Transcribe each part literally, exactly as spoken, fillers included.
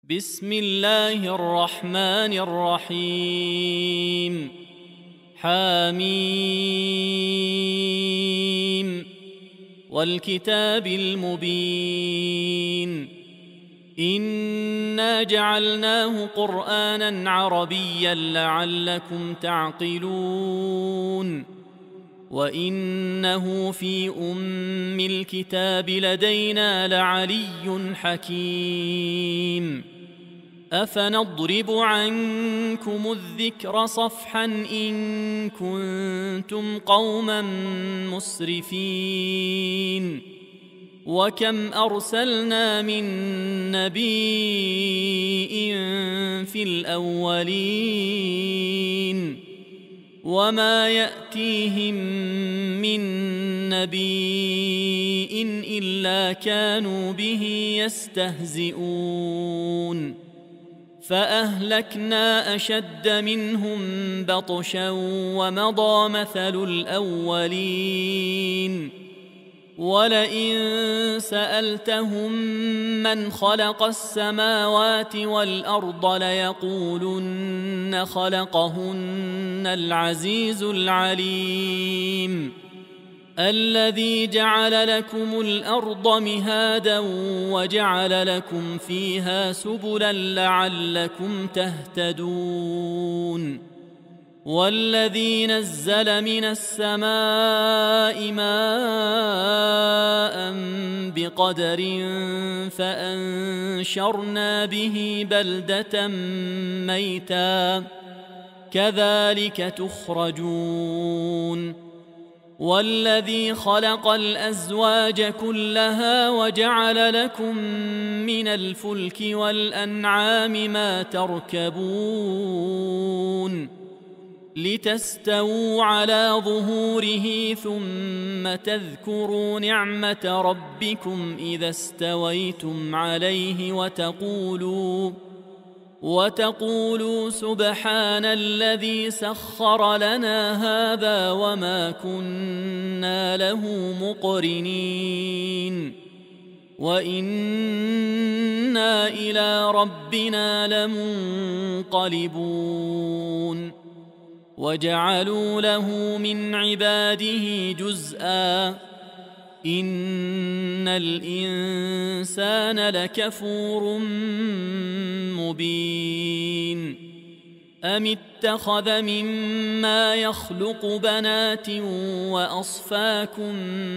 بسم الله الرحمن الرحيم. حميم والكتاب المبين. إنا جعلناه قرآنا عربيا لعلكم تعقلون وإنه في أم الكتاب لدينا لعلي حكيم. أفنضرب عنكم الذكر صفحا إن كنتم قوما مسرفين. وكم أرسلنا من نبي في الأولين وما يأتيهم من نبي إلا كانوا به يستهزئون. فأهلكنا أشد منهم بطشا ومضى مثل الأولين. ولئن سألتهم من خلق السماوات والأرض ليقولن خلقهن العزيز العليم الذي جعل لكم الأرض مهادا وجعل لكم فيها سبلا لعلكم تهتدون. والذي نزل من السماء ماء بقدر فأنشرنا به بلدة ميتا كذلك تخرجون. والذي خلق الأزواج كلها وجعل لكم من الفلك والأنعام ما تركبون لتستووا على ظهوره ثم تذكروا نعمة ربكم إذا استويتم عليه وتقولوا وتقولوا سبحان الذي سخر لنا هذا وما كنا له مقرنين وإنا إلى ربنا لمنقلبون. وجعلوا له من عباده جزءا إن الإنسان لكفور مبين. أم اتخذ مما يخلق بنات وأصفاكم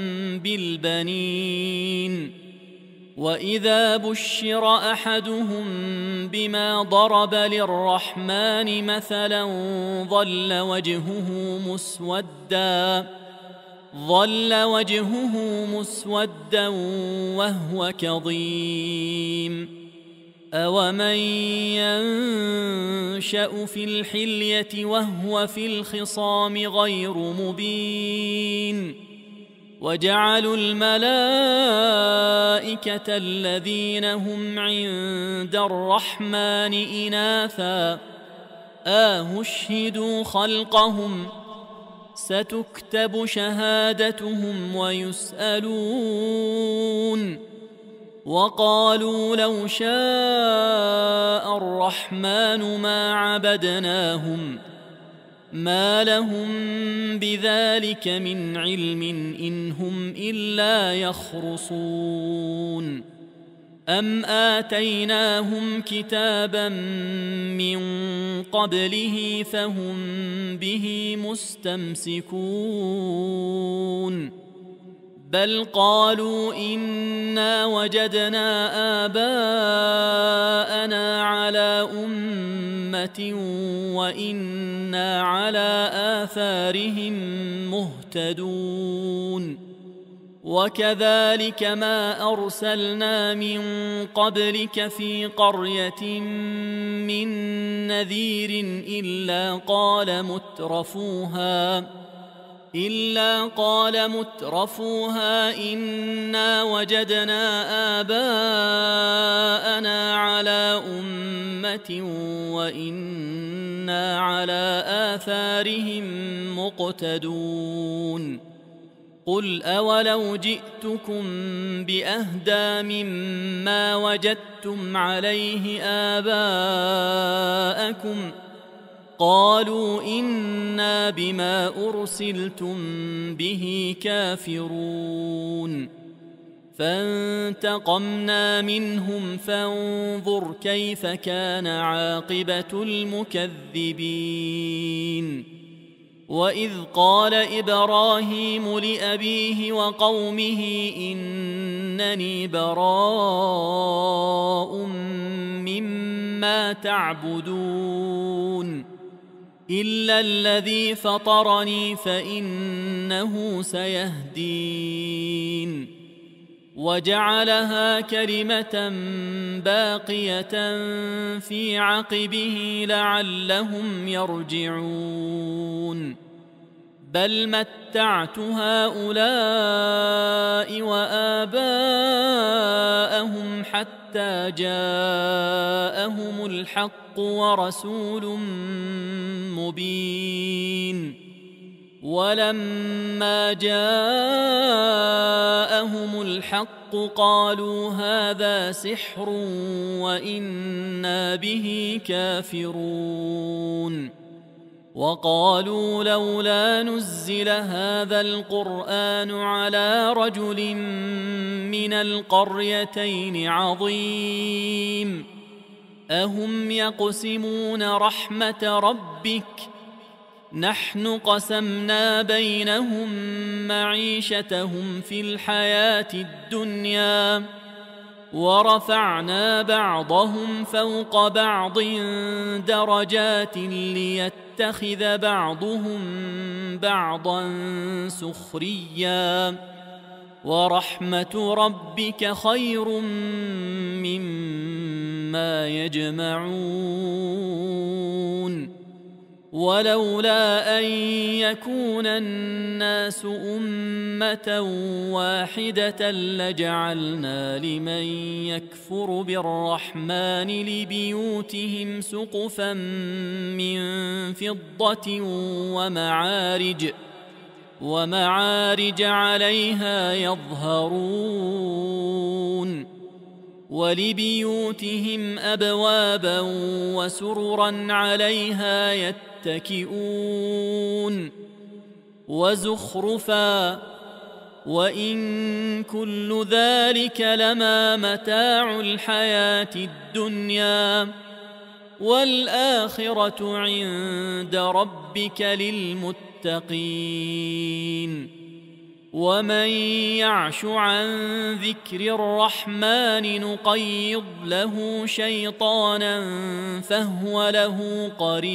بالبنين وإذا بشر أحدهم بما ضرب للرحمن مثلا ظل وجهه مسوداً ظل وجهه مسودا وهو كظيم. أومن ينشأ في الحلية وهو في الخصام غير مبين. وجعلوا الملائكة الذين هم عند الرحمن إناثا أشهدوا خلقهم ستكتب شهادتهم ويسألون. وقالوا لو شاء الرحمن ما عبدناهم ما لهم بذلك من علم إن هم إلا يخرصون. أم آتيناهم كتابا من قبله فهم به مستمسكون. بل قالوا إنا وجدنا آباءنا على أمة وإنا على آثارهم مهتدون. وكذلك ما أرسلنا من قبلك في قرية من نذير إلا قال مترفوها إلا قال مترفوها إنا وجدنا آباءنا على أمة وإنا على آثارهم مقتدون. قل أولو جئتكم بأهدى مما وجدتم عليه آباءكم قالوا إنا بما أرسلتم به كافرون فانتقمنا منهم فانظر كيف كان عاقبة المكذبين وإذ قال إبراهيم لأبيه وقومه إنني براء مما تعبدون إلا الذي فطرني فإنه سيهدين وجعلها كلمة باقية في عقبه لعلهم يرجعون بل متعت هؤلاء وآباءهم حتى جاءهم الحق ورسول مبين ولما جاءهم الحق قالوا هذا سحر وإنا به كافرون وقالوا لولا نزل هذا القرآن على رجل من القريتين عظيم أهم يقسمون رحمة ربك نحن قسمنا بينهم معيشتهم في الحياة الدنيا ورفعنا بعضهم فوق بعض درجات ليتخذ بعضهم بعضا سخريا ورحمة ربك خير مما يجمعون ولولا أن يكون الناس أمة واحدة لجعلنا لمن يكفر بالرحمن لبيوتهم سقفا من فضة ومعارج ومعارج عليها يظهرون ولبيوتهم أبوابا وسررا عليها يتكئون وزخرفا وإن كل ذلك لما متاع الحياة الدنيا والآخرة عند ربك للمتقين ومن يعش عن ذكر الرحمن نقيض له شيطانا فهو له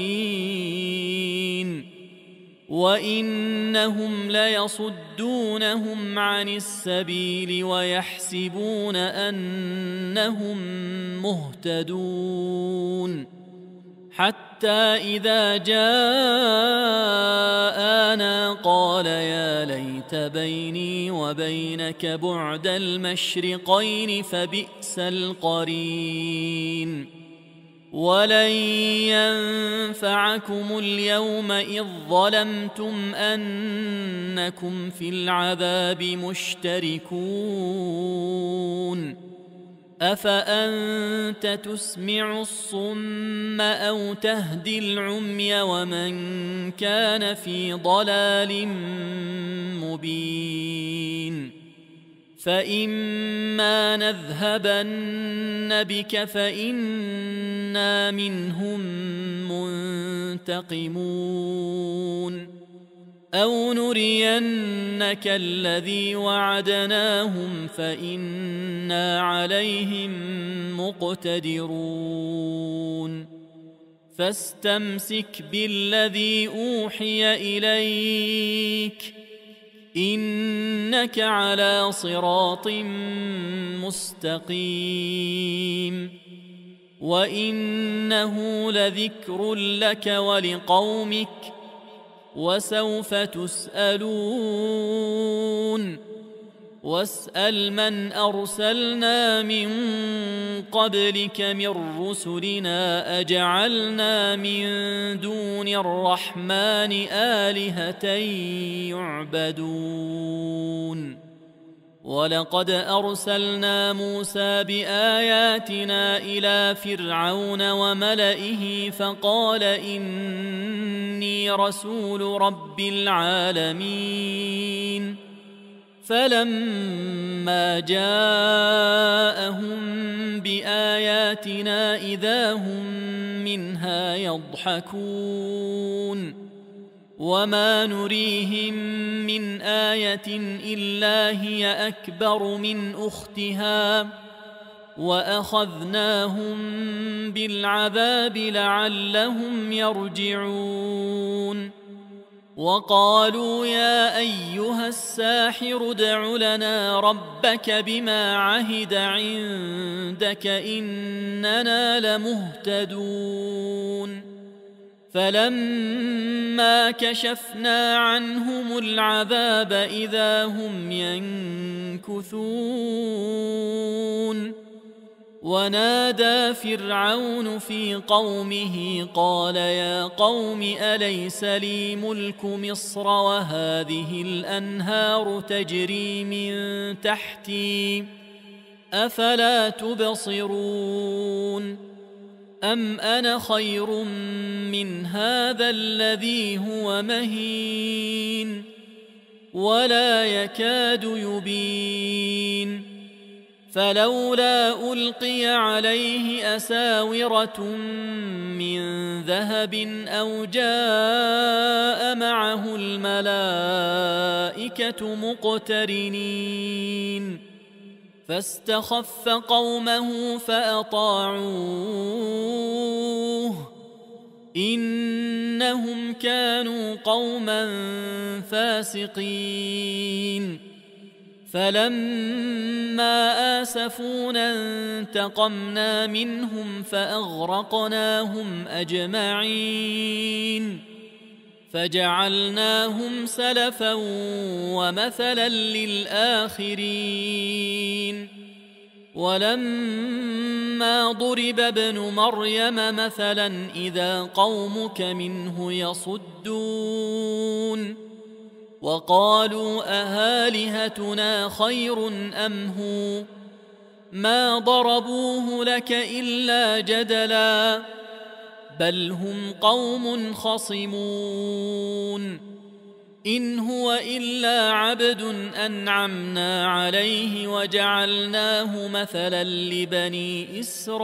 قرين وإنهم ليصدونهم عن السبيل ويحسبون أنهم مهتدون حتى إذا جاءنا قال يا ليت بيني وبينك بعد المشرقين فبئس القرين ولن ينفعكم اليوم إذ ظلمتم أنكم في العذاب مشتركون أفأنت تسمع الصم أو تهدي العمي ومن كان في ضلال مبين فإما نذهبن بك فإنا منهم منتقمون أو نرينك الذي وعدناهم فإنا عليهم مقتدرون فاستمسك بالذي أوحي إليك إنك على صراط مستقيم وإنه لذكر لك ولقومك وسوف تسألون واسأل من أرسلنا من قبلك من رسلنا أجعلنا من دون الرحمن آلهة يعبدون ولقد أرسلنا موسى بآياتنا إلى فرعون وملئه فقال إني رسول رب العالمين فلما جاءهم بآياتنا إذا هم منها يضحكون وما نريهم من آية إلا هي أكبر من أختها وأخذناهم بالعذاب لعلهم يرجعون وقالوا يا أيها الساحر ادع لنا ربك بما عهد عندك إننا لمهتدون فلما كشفنا عنهم العذاب إذا هم ينكثون ونادى فرعون في قومه قال يا قوم أليس لي ملك مصر وهذه الأنهار تجري من تحتي أفلا تبصرون أم أنا خير من هذا الذي هو مهين ولا يكاد يبين فلولا ألقي عليه أساورة من ذهب أو جاء معه الملائكة مقترنين فاستخف قومه فأطاعوه إنهم كانوا قوما فاسقين فلما آسفونا انتقمنا منهم فأغرقناهم أجمعين فجعلناهم سلفا ومثلا للآخرين ولما ضرب ابن مريم مثلا إذا قومك منه يصدون وقالوا أهالهتنا خير أم هو ما ضربوه لك إلا جدلا بل هم قوم خصمون إن هو إلا عبد أنعمنا عليه وجعلناه مثلا لبني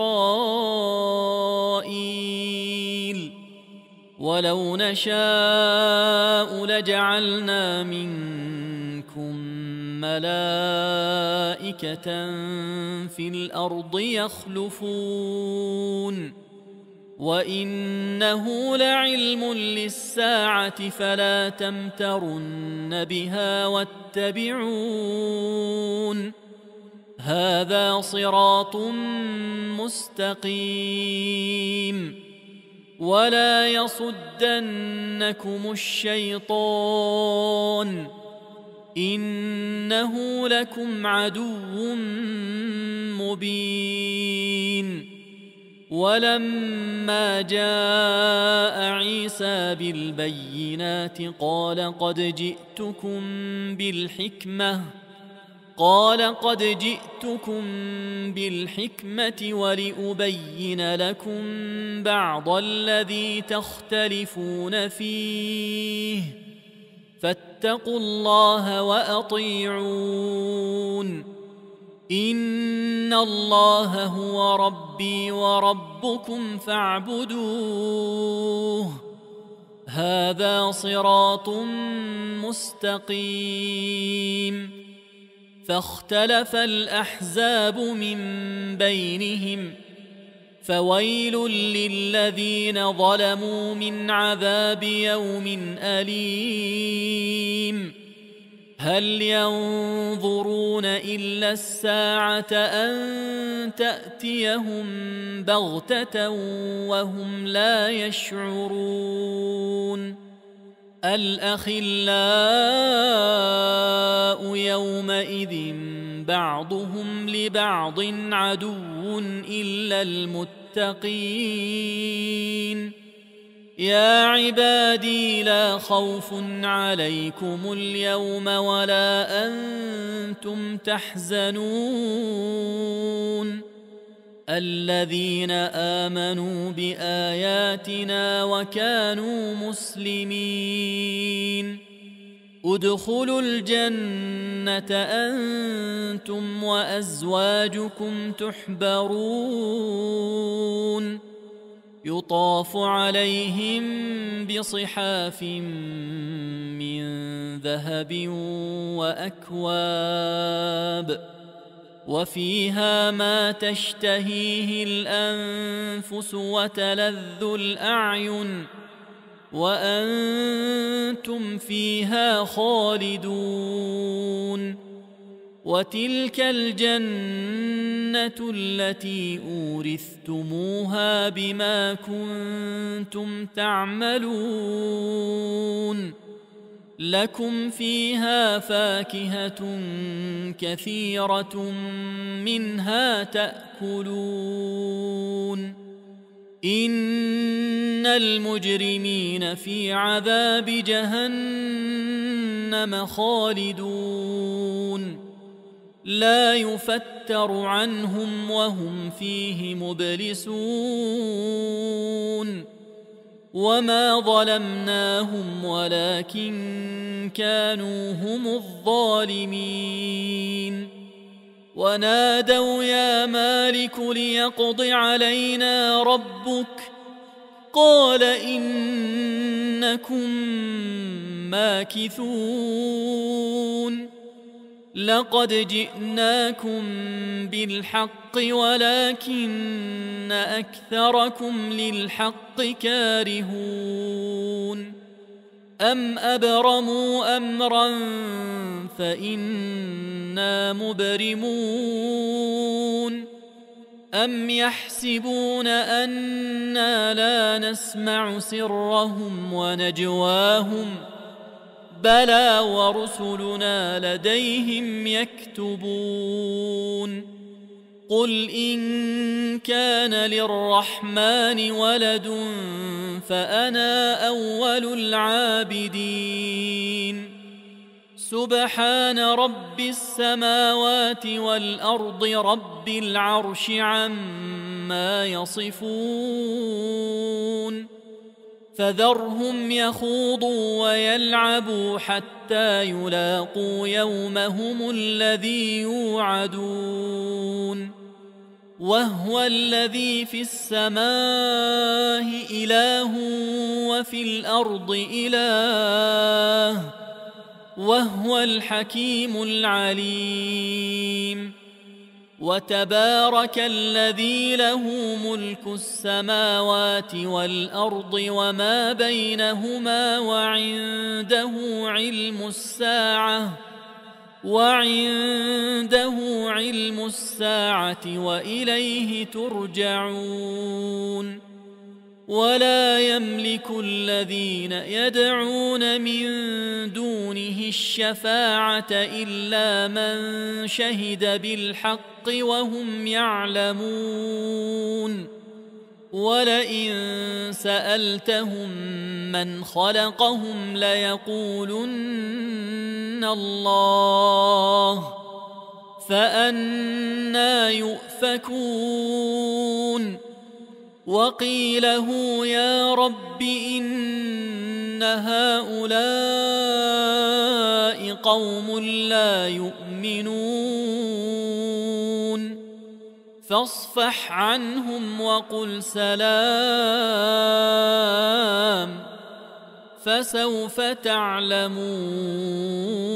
إسرائيل ولو نشاء لجعلنا منكم ملائكة في الأرض يخلفون وإنه لعلم للساعة فلا تمترن بها واتبعون هذا صراط مستقيم ولا يصدنكم الشيطان إنه لكم عدو مبين ولما جاء عيسى بالبينات قال قد جئتكم بالحكمة قال قد جئتكم بالحكمة ولأبين لكم بعض الذي تختلفون فيه فاتقوا الله وأطيعون إن الله هو ربي وربكم فاعبدوه هذا صراط مستقيم فاختلف الأحزاب من بينهم فويل للذين ظلموا من عذاب يوم أليم هل ينظرون إلا الساعة أن تأتيهم بغتة وهم لا يشعرون الأخلاء يومئذ بعضهم لبعض عدو إلا المتقين يا عبادي لا خوف عليكم اليوم ولا أنتم تحزنون الذين آمنوا بآياتنا وكانوا مسلمين ادخلوا الجنة أنتم وأزواجكم تحبرون يطاف عليهم بصحاف من ذهب وأكواب وفيها ما تشتهيه الأنفس وتلذ الأعين وأنتم فيها خالدون وتلك الجنة التي أورثتموها بما كنتم تعملون لكم فيها فاكهة كثيرة منها تأكلون إن المجرمين في عذاب جهنم خالدون لا يفتر عنهم وهم فيه مبلسون وما ظلمناهم ولكن كانوا هم الظالمين ونادوا يا مالك ليقض علينا ربك قال إنكم ماكثون لقد جئناكم بالحق ولكن أكثركم للحق كارهون أم أبرموا أمرا فإنا مبرمون أم يحسبون أنا لا نسمع سرهم ونجواهم بلى ورسلنا لديهم يكتبون قل إن كان للرحمن ولد فأنا أول العابدين سبحان رب السماوات والأرض رب العرش عما يصفون فذرهم يخوضوا ويلعبوا حتى يلاقوا يومهم الذي يوعدون وهو الذي في السماء إله وفي الأرض إله وهو الحكيم العليم وتبارك الذي له ملك السماوات والأرض وما بينهما وعنده علم الساعة وعنده علم الساعة وإليه ترجعون ولا يملك الذين يدعون من دونه الشفاعة إلا من شهد بالحق وهم يعلمون ولئن سألتهم من خلقهم ليقولن الله فأنى يؤفكون وقيله يا رب إن هؤلاء قوم لا يؤمنون فاصفح عنهم وقل سلام فسوف تعلمون.